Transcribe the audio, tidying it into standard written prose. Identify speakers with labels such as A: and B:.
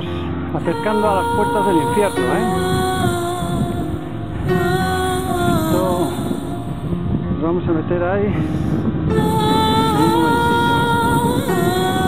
A: estamos acercando a las puertas del infierno, Esto nos vamos a meter ahí en un momentillo.